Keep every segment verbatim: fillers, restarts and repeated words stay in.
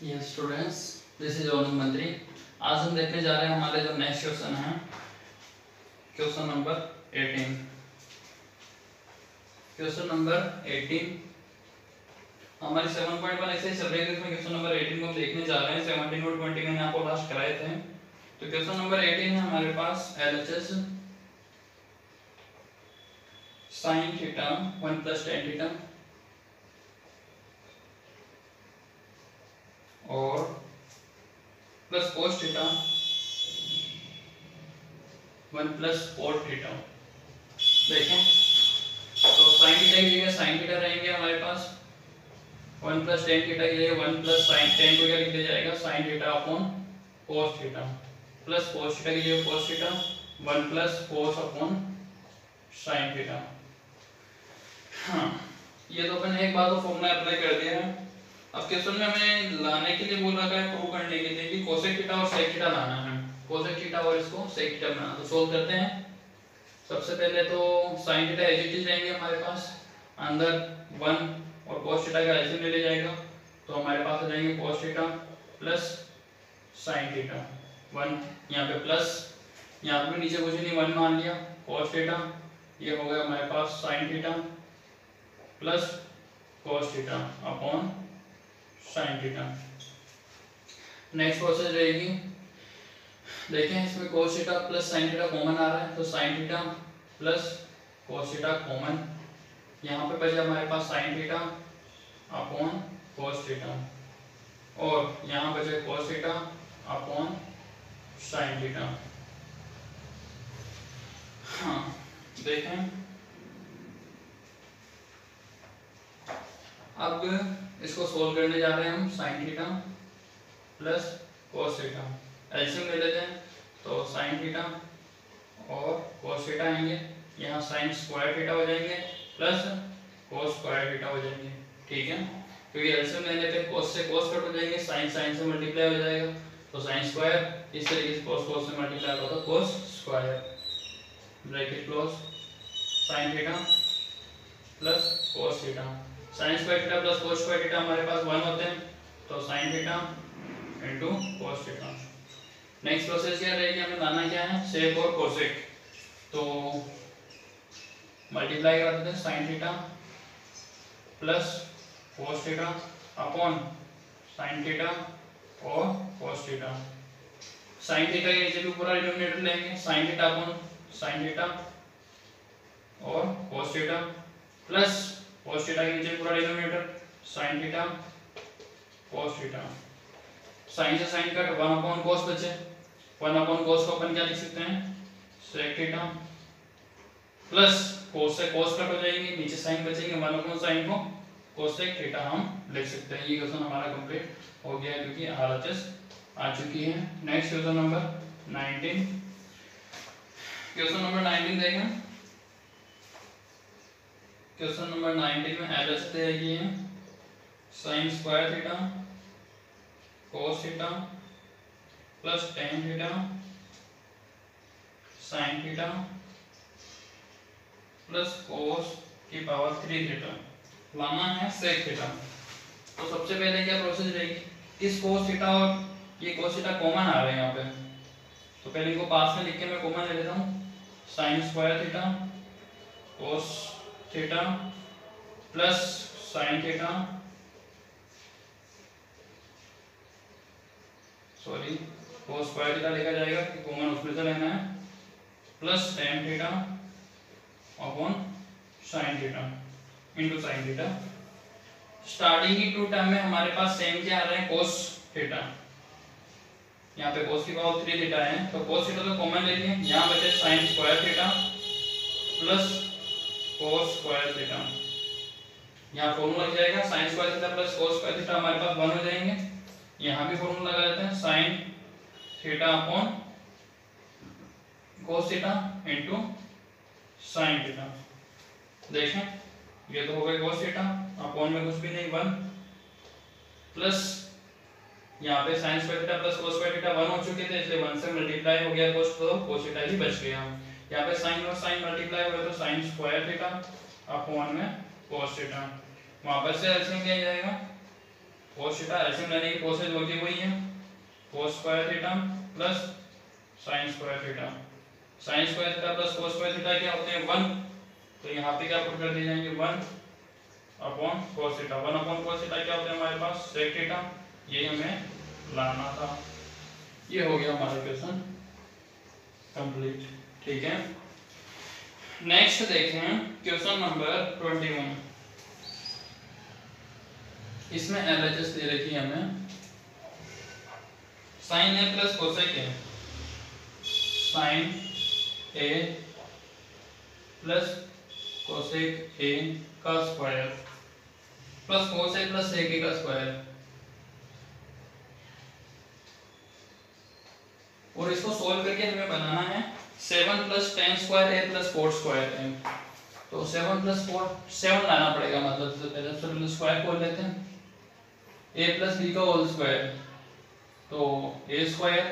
Yes students, this is Onam Mantri. आज हम देखने जा रहे हैं हमारे जो नेक्स्ट क्वेश्चन है, क्वेश्चन नंबर अठारह। क्वेश्चन नंबर अठारह हमारी सेवन पॉइंट वन ऐसे चल रही है, इसमें क्वेश्चन नंबर अठारह को हम देखने जा रहे हैं। सत्रह और बीस मैंने आपको लास्ट कराए थे। तो क्वेश्चन नंबर अठारह है हमारे पास LHS sin theta one plus tan theta और plus cos theta one plus cot theta. देखें तो sin थीटा की जगह sin थीटा रहेंगे हमारे पास, वन प्लस tan थीटा की जगह वन प्लस sin tan को क्या लिख दिया जाएगा sin theta upon cos theta, plus cos theta की जगह cos theta one plus cos upon sin theta. हाँ, ये तो अपन एक बार तो फॉर्मूला अप्लाई कर दिया है। अब क्वेश्चन में हमें लाने के लिए बोल रखा है, प्रूव करने के लिए कि कोसेक थीटा और सेक थीटा लाना है। कोसेक थीटा और इसको सेक थीटा बनाना, तो सोल्व करते हैं। सबसे पहले तो sin theta as it is रहेंगे हमारे पास, अंदर वन और cos थीटा का एलसीएम ले लिया जाएगा, तो हमारे पास आ जाएंगे cos theta plus sin theta. One यहाँ पे प्लस, यहाँ पे नीचे कुछ नहीं, वन मान लिया, cos थीटा ये हो गया हमारे पास sin theta plus cos theta upon sin theta. Next process रहेगी, देखें इसमें cos theta plus sin theta common आ रहा है, तो sin theta plus cos theta common, यहाँ पे बचा हमारे पास sin theta upon cos theta और यहाँ बचे cos theta upon sin theta. हाँ देखें, अब इसको सोल्व करने जा रहे हैं हम। sin theta plus cos theta LCM ले लेते हैं, तो sin थीटा और cos थीटा आएंगे, यहाँ sin स्क्वायर थीटा हो जाएंगे प्लस cos स्क्वायर थीटा हो जाएंगे। ठीक है, क्योंकि एलसीएम लेने पे cos से cos कट हो जाएंगे, sin sin से मल्टीप्लाई हो जाएगा, तो sin स्क्वायर इस तरीके से cos cos से मल्टीप्लाई होगा तो cos square, bracket close, sin theta plus cos theta. sin square theta plus cos square theta हमारे पास वन होते हैं, तो sin theta into cos theta. Next process क्या रहेगी, हमें लाना क्या है, सेक और कोसेक, तो मल्टीप्लाई करा देते हैं sin theta plus cos theta upon sin theta और cos थीटा। sin थीटा के नीचे भी पूरा डिनोमिनेटर लेंगे, sin theta upon sin theta और cos theta plus cos theta के नीचे पूरा denominator sin theta cos theta. sin से sin cut, one upon cos बचे, वन अपॉन cos को अपन क्या लिख सकते हैं, sec थीटा प्लस cos से cos कट हो जाएंगे, नीचे sin बचेंगे, वन अपॉन sin को cos sec थीटा हम लिख सकते हैं। ये क्वेश्चन हमारा कंप्लीट हो गया है क्योंकि आरएचएस आ चुकी है। Next question number nineteen. Question number nineteen देखें, क्वेश्चन नंबर नाइनटीन में एलएचएस देगी है sin square theta cos theta plus tan theta sin theta plus cos की पावर थ्री थीटा। लाना है sec थीटा। तो सबसे पहले क्या प्रोसेस रहेगी, किस cos थीटा और ये cos थीटा कॉमन आ रहे हैं यहाँ पे, तो पहले इनको पास में लिख के मैं कॉमन ले लेता हूँ, sin square theta cos theta plus sin theta, sorry cos square theta लिखा जाएगा कि कॉमन उसमें से लेना है, plus tan theta upon sin theta into sin theta. Starting की टू टर्म में हमारे पास सेम क्या आ रहे हैं, cos थीटा, यहाँ पे cos की पावर थ्री थीटा है, तो cos थीटा तो कॉमन ले लिए, यहाँ बचे sin square theta plus cos square theta. यहाँ फॉर्मूला लग जाएगा sin square theta plus cos square theta हमारे पास वन हो जाएंगे, यहाँ भी फॉर्मूला लगा देते हैं sin theta upon cos theta into sin theta. देखें ये तो हो गया cos थीटा अपॉन में कुछ भी नहीं, वन प्लस यहाँ पे sin square theta plus cos square theta one हो चुके थे, इसलिए वन से मल्टीप्लाई हो गया cos, तो cos थीटा ही बच गया। यहाँ पे sin और sin मल्टीप्लाई हो गया तो sin स्क्वायर थीटा अपॉन में cos थीटा, वहां पर से एलसीएम लिया जाएगा, cos थीटा एलसीएम लेने की प्रोसेस होती वही है, cos square theta plus sin square theta. sin square theta plus cos square theta क्या होते हैं वन, तो यहाँ पे क्या पुट कर दिए जाएंगे one upon cos theta. One upon cos theta क्या होता है हमारे पास sec थीटा, ये हमें लाना था। ये हो गया हमारा क्वेश्चन कंप्लीट। ठीक है, नेक्स्ट देखें क्वेश्चन नंबर ट्वेंटी वन। इसमें एलएचएस दे रखी है हमें sin a plus cosec a, sin a plus cosec a का स्क्वायर प्लस cos a प्लस sec a का स्क्वायर, और इसको सोल्व करके हमें बनाना है सेवन प्लस टेन स्क्वायर ए प्लस फोर स्क्वायर एम। तो सेवन प्लस फोर सेवन लाना पड़ेगा, मतलब तो पहले तो स्क्वायर खोल लेते हैं, ए प्लस बी का होल स्क्वायर, तो a square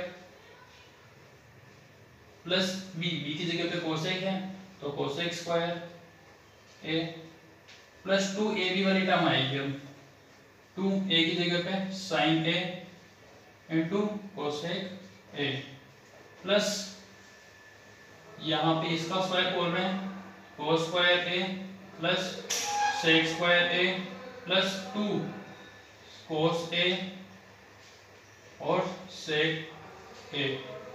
plus b, b की जगह पे कोसेक है तो कोसेक स्क्वायर ए प्लस टू ए बी वाली टर्म आएगी, अब टू ए की जगह पे sine A into cosec a plus यहाँ पे इसका स्क्वायर बोल रहे हैं cos square A plus sec square A plus two cos a और सेक ए।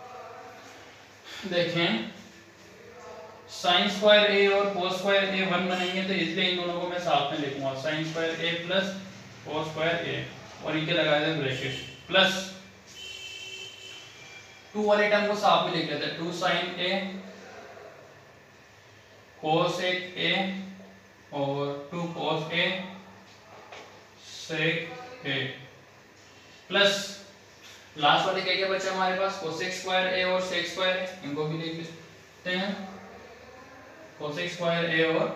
देखें साइन स्क्वायर ए और कोस स्क्वायर ए वन बनेंगे, तो इसलिए इन दोनों को मैं साथ में लिखूंगा sine square A plus cos square A, और इनके लगा दें ब्रैकेट प्लस टू वाले टर्म को साथ में लिख लेते हैं, two sine A cosec A और two cos A sec A plus last वाले क्या क्या बचा हमारे पास कोसेक स्क्वायर ए और सेक स्क्वायर ए, इनको भी लिख लेते हैं कोसेक स्क्वायर ए और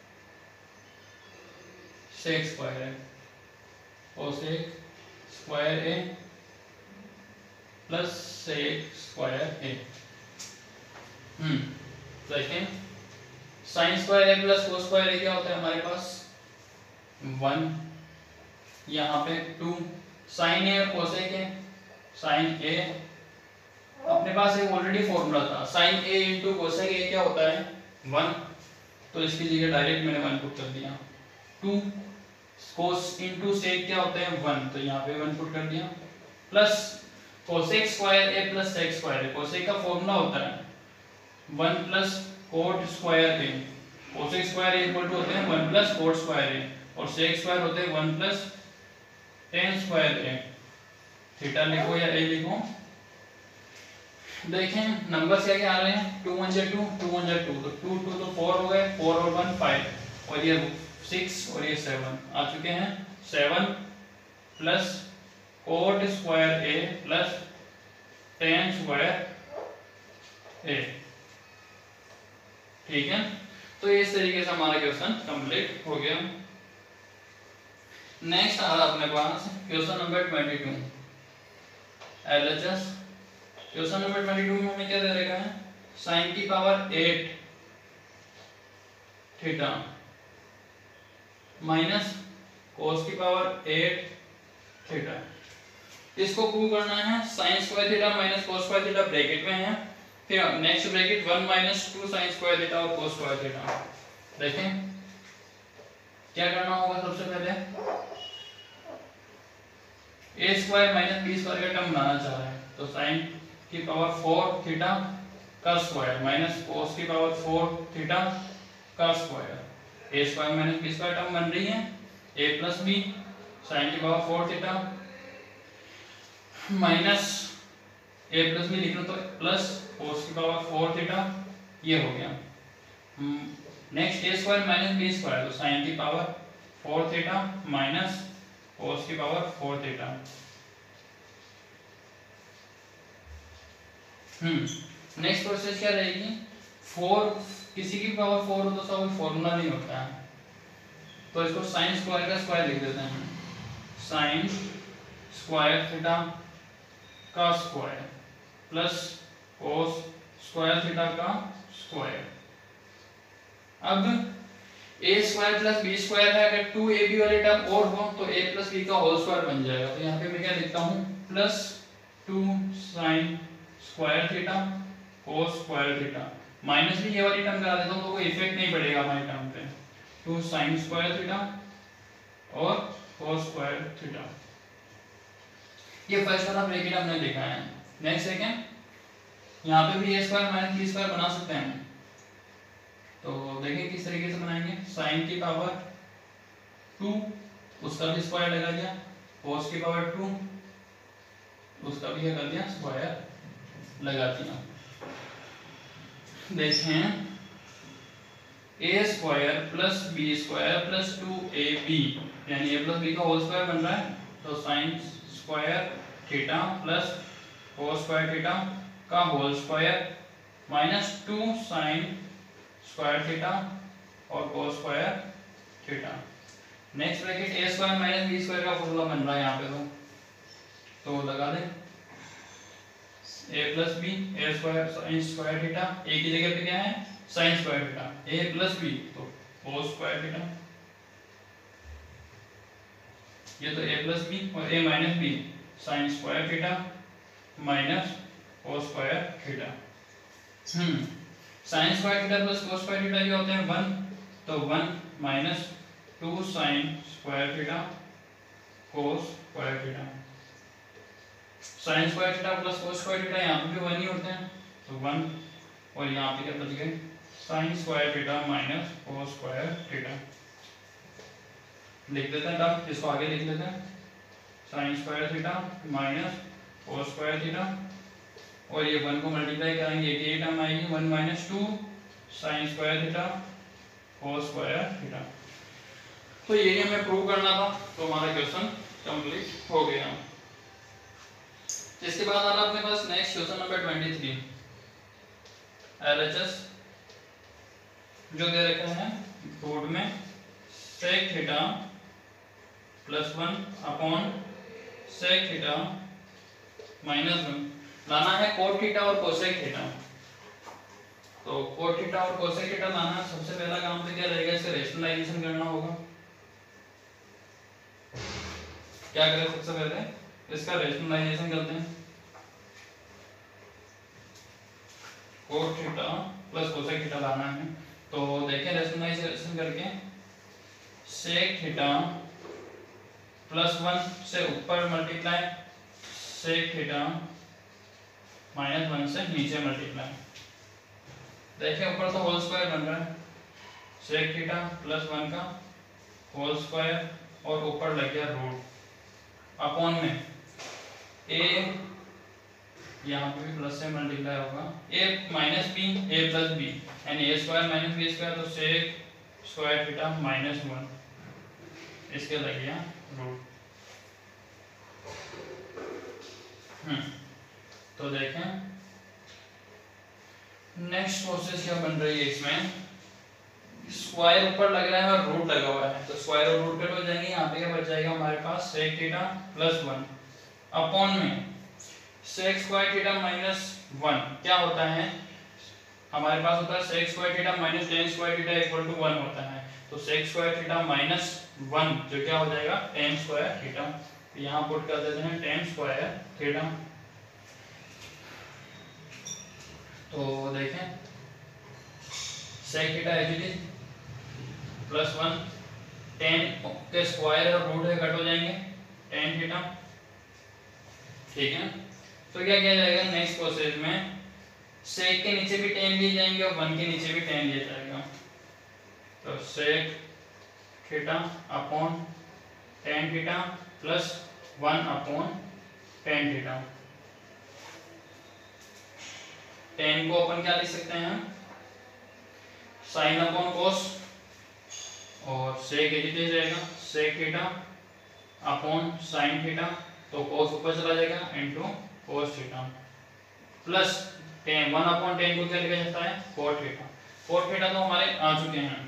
sec square A, cosec square A plus sec square A. हम्म देखें sine square A plus cos square A क्या होता है हमारे पास वन, यहाँ पे टू साइन ए और कोसेक ए, साइन ए अपने पास एक ऑलरेडी फॉर्मूला था sine A into cosec A क्या होता है वन, तो इसकी जगह डायरेक्ट मैंने वन पुट कर दिया, टू कोस इंटू सेक क्या होता है वन, तो यहाँ पे वन पुट कर दिया plus cosec square A plus sec square A, cosec का फॉर्मूला होता है one plus cot square A, cosec square A equal to होते हैं one plus cot square A और सेक स्क्वायर होते हैं one plus ten square A. Theta लिखो या ए लिखो। देखें नंबर क्या क्या आ रहे हैं टू वन जा टू, टू वन जा टू, तो टू टू तो फोर हो गए, फोर और वन फाइव, और ये सिक्स और ये सेवन आ चुके हैं, seven plus cot square A plus ten square A. ठीक है, तो इस तरीके से हमारा क्वेश्चन कंप्लीट हो गया। नेक्स्ट आ रहा अपने पास question number twenty two LHS. Question number twenty two में हमें क्या दे रखा है साइन की power eight theta minus cos की पावर एट थीटा। इसको प्रूव करना है sine square theta minus cos square theta bracket में है, फिर next bracket one minus two sine square theta और कोस स्क्वायर थीटा। देखें क्या करना होगा, सबसे पहले A square minus B square का टर्म बनाना चाह रहे हैं, तो साइन की पावर फोर थीटा का स्क्वायर माइनस कोस की पावर फोर थीटा का square, A square minus B square term बन रही है ए प्लस बी साइन की power four theta minus A plus B लिखना तो प्लस कोस की पावर फोर थीटा, ये हो गया। Next A square minus B square, तो साइन की power four theta minus cos की पावर फोर थीटा। हम्म नेक्स्ट प्रोसेस क्या रहेगी, फोर किसी की पावर फोर हो तो उसका कोई फॉर्मूला नहीं होता है, तो इसको साइन स्क्वायर का स्क्वायर लिख देते हैं, साइन स्क्वायर थीटा का square plus cos square theta का स्क्वायर। अब A square plus B square है, अगर टू ए बी वाले टर्म और हो तो ए प्लस बी का होल स्क्वायर बन जाएगा। तो यहाँ पे मैं क्या लिखता हूँ, plus two sine square theta cos square theta, minus भी ये वाली टर्म करा देता हूँ तो कोई इफेक्ट नहीं पड़ेगा हमारी टर्म पे। टू साइन स्क्वायर थीटा और कोस स्क्वायर थीटा, ये फर्स्ट वाला ब्रैकेट हमने लिखा है। नेक्स्ट सेकंड, यहाँ पे भी A square minus B square बना सकते हैं, तो देखिए किस तरीके से बनाएंगे। साइन की पावर टू, उसका भी स्क्वायर लगा दिया, कोस की पावर टू, उसका भी क्या कर दिया, स्क्वायर लगा दिया। देखें, A square plus B square plus two A B, यानी ए प्लस बी का होल स्क्वायर बन रहा है, तो sine square theta plus cos square theta का whole square minus two sine square theta और cos square theta. Next bracket A square minus B square का formula बन रहा है यहाँ पे, तो तो लगा दें A plus B, A square sine square theta, ए की जगह पे क्या है, sine square theta, A plus B तो कोस स्क्वायर थीटा, ये तो ए प्लस बी और A minus B sine square theta minus cos square theta. हम्म sine square theta plus cos square theta ये होते हैं वन, तो one minus two sine square theta cos square theta. Sine square theta plus cos square theta यहाँ पे भी one ही होते हैं, तो वन, और यहाँ पे क्या बच गए, sine square theta minus cos square theta. लिख देते हैं टर्म, इसको आगे लिख लेते हैं, sine square theta minus cos square theta, और ये वन को मल्टीप्लाई करेंगे ये टर्म आएगी one minus two sine square theta cos square theta. तो ये हमें प्रूव करना था, तो हमारा क्वेश्चन कंप्लीट हो गया। इसके बाद आ रहा अपने पास next question number twenty three. LHS जो दे रखा है बोर्ड में, sec theta plus one upon sec theta minus one, लाना है कोट थीटा और कोसेक थीटा। तो कोट थीटा और कोसेक थीटा लाना, सबसे पहला काम तो क्या रहेगा, इसे रेशनलाइजेशन करना होगा। क्या करें, सबसे पहले इसका रेशनलाइजेशन करते हैं, cot theta plus cosec theta लाना है। तो देखें रेशनलाइजेशन करके, सेक थीटा प्लस वन से ऊपर multiply, sec theta minus one से नीचे मल्टीप्लाई। देखिए ऊपर तो होल स्क्वायर बन रहा है, सेक थीटा प्लस वन का होल स्क्वायर और ऊपर लग गया रूट, अपॉन में ए, यहाँ पे भी प्लस से मल्टीप्लाई होगा, A minus B A plus B, यानी A square minus B square, तो sec square theta minus one, इसके लग गया रूट। हम्म तो देखें नेक्स्ट प्रोसेस क्या बन रही है, इसमें स्क्वायर ऊपर लग रहा है और रूट लगा हुआ है, तो स्क्वायर और रूट कट हो जाएंगे, यहाँ पे क्या बच जाएगा हमारे पास, sec theta plus one upon में sec square theta minus one. क्या होता है हमारे पास, होता है sec square theta minus tan square theta equal to one होता है, तो sec square theta minus one जो क्या हो जाएगा, टेन स्क्वायर थीटा। तो यहाँ पुट कर देते हैं टेन स्क्वायर थीटा। तो देखें सेक थीटा एच डी प्लस वन, टेन के स्क्वायर और रूट है कट हो जाएंगे, टेन थीटा, ठीक है। तो क्या किया जाएगा नेक्स्ट प्रोसेस में, सेक के नीचे भी टेन लिए जाएंगे और वन के नीचे भी टेन लिया जाएगा, तो sec theta upon tan theta plus one upon tan theta. Tan को अपन क्या लिख सकते हैं, साइन अपॉन कोस, और सेक एच जाएगा sec theta upon sine theta, तो कोस ऊपर चला जाएगा into cos theta, plus tan, one upon tan को क्या लिखा जाता है, कोट थीटा। कोट थीटा तो हमारे आ चुके हैं,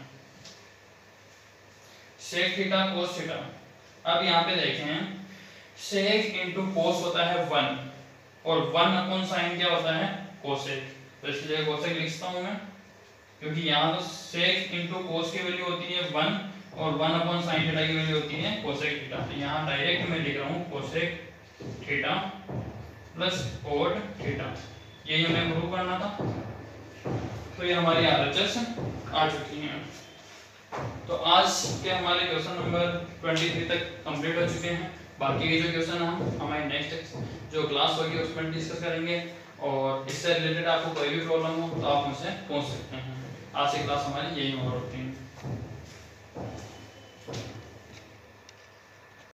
सेक थीटा कोस थीटा। अब यहाँ पे देखें सेक इनटू कोस होता है वन, और वन अपॉन साइन क्या होता है, कोसेक, तो इसकी जगह कोसेक लिखता हूं मैं, क्योंकि यहाँ तो सेक इंटू कोस की वैल्यू होती है वन और वन अपॉन साइन थीटा की वैल्यू होती है कोसेक थीटा। तो यहाँ डायरेक्ट मैं लिख रहा हूँ cosec theta plus cot theta, यही हमें प्रूव करना था। तो ये हमारी आरएचएस आ चुकी हैं। तो आज के हमारे क्वेश्चन नंबर तेईस तक कंप्लीट हो चुके हैं। बाकी के जो क्वेश्चन हम हमारे नेक्स्ट जो क्लास होगी उसमें डिस्कस करेंगे, और इससे रिलेटेड आपको कोई भी प्रॉब्लम हो तो आप मुझसे पूछ सकते हैं। आज की क्लास हमारी यही ओवर होती है।